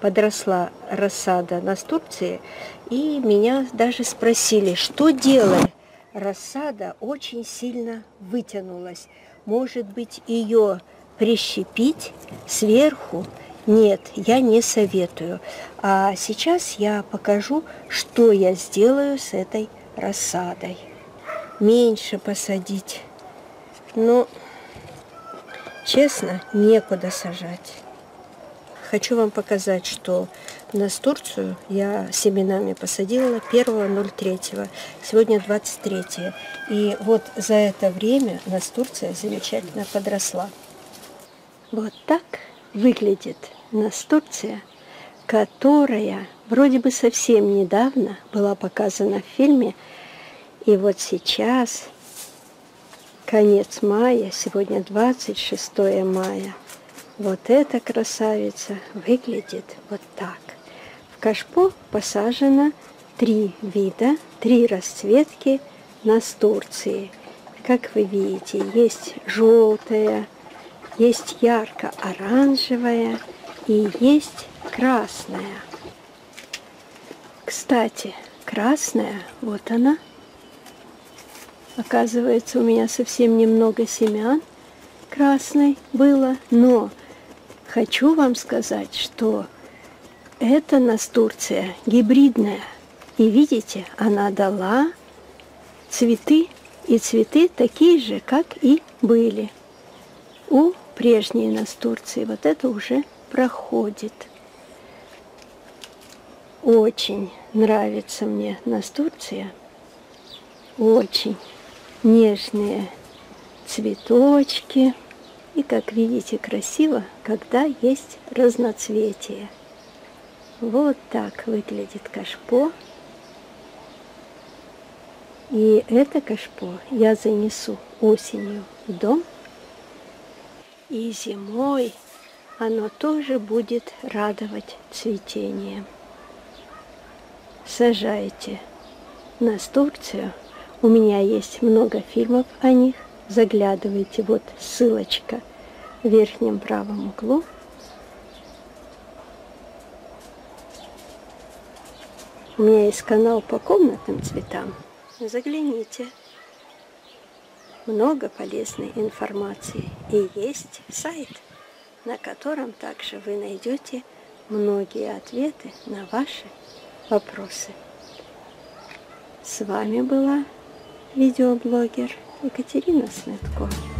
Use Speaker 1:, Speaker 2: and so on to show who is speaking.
Speaker 1: подросла рассада настурции, и меня даже спросили, что делать. Рассада очень сильно вытянулась. Может быть, ее прищепить сверху? Нет, я не советую. А сейчас я покажу, что я сделаю с этой рассадой. Меньше посадить. Но, честно, некуда сажать. Хочу вам показать, что настурцию я семенами посадила 1.03. Сегодня 23. И вот за это время настурция замечательно подросла. Вот так выглядит настурция, которая вроде бы совсем недавно была показана в фильме. И вот сейчас, конец мая, сегодня 26 мая, вот эта красавица выглядит вот так. В кашпо посажено 3 вида, 3 расцветки настурции. Как вы видите, есть желтая, есть ярко-оранжевая и есть красная. Кстати, красная, вот она. Оказывается, у меня совсем немного семян красной было, но хочу вам сказать, что эта настурция гибридная. И видите, она дала цветы, и цветы такие же, как и были у прежней настурции. Вот это уже проходит. Очень нравится мне настурция. Очень нежные цветочки. И, как видите, красиво, когда есть разноцветие. Вот так выглядит кашпо. И это кашпо я занесу осенью в дом. И зимой оно тоже будет радовать цветением. Сажайте настурцию. У меня есть много фильмов о них. Заглядывайте, вот ссылочка в верхнем правом углу. У меня есть канал по комнатным цветам. Загляните. Много полезной информации. И есть сайт, на котором также вы найдете многие ответы на ваши вопросы. С вами была видеоблогер Екатерина Снытко.